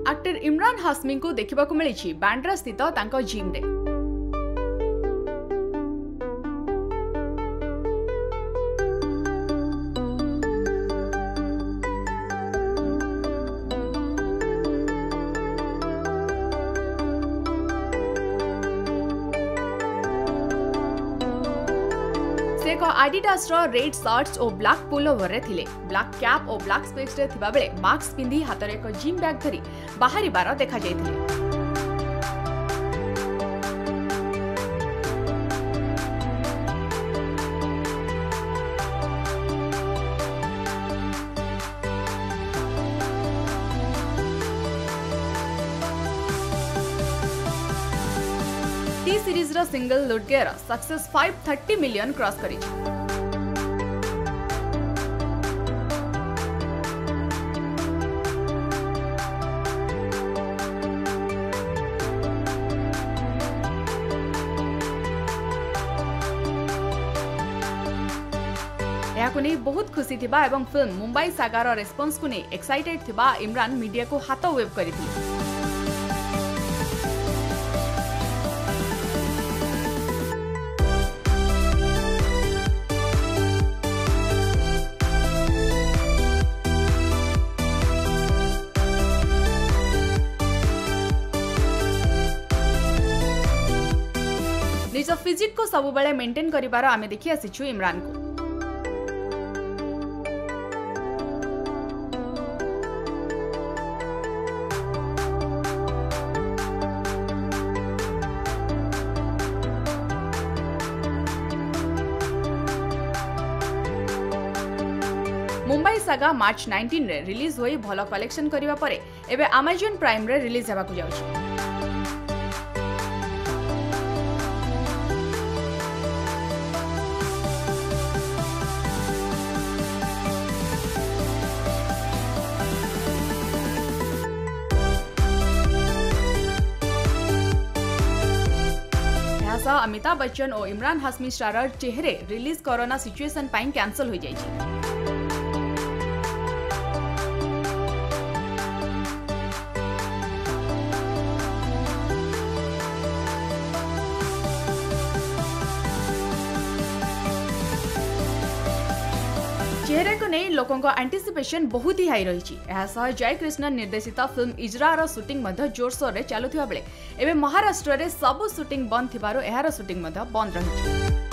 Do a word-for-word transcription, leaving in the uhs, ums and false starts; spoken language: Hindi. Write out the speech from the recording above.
एक्टर इमरान हाशमी को देखा मिली बांद्रा स्थित जिम रे। से एक आडिडास रो रेड शर्ट्स और ब्लैक पुलोवर रे थिले। ब्लैक कैप और ब्लैक स्पेक्स रे थिबा बेले मास्क पिंधी हाथ रे एक जिम बैग धरी बाहरी बार देखा जायथिले। टी सीरीज रो सिंगल लुडगेर सक्सेस पाँच सौ तीस मिलियन क्रॉस करी। याकु नहीं बहुत खुशी थिबा एवं फिल्म मुंबई सागार रेस्पॉन्स को नहीं एक्साइटेड थिबा इमरान मीडिया को हाथ वेव करिथिले। निज फिजिक को सब बेले मेंटेन करिबार आमे देखि आसिछु इमरान को। मुंबई सागा मार्च नाइनटीन रे रिलीज होई भलो कलेक्शन करिबा परे एबे अमेजन प्राइम रे रिलीज हेबाकु जाउछि। अमिताभ बच्चन और Imran Hashmi starrer Chehre release corona situation पाई कैंसल हो जाइए। चेहरे को नहीं लोकों का एंटीसिपेशन बहुत ही हाई रही। जय कृष्णन निर्देशित फिल्म इजरार शूटिंग जोरसोर रे चलुथिबा बेले एबे महाराष्ट्र रे सब शूटिंग बंद थिबारो एहार शूटिंग बंद रही।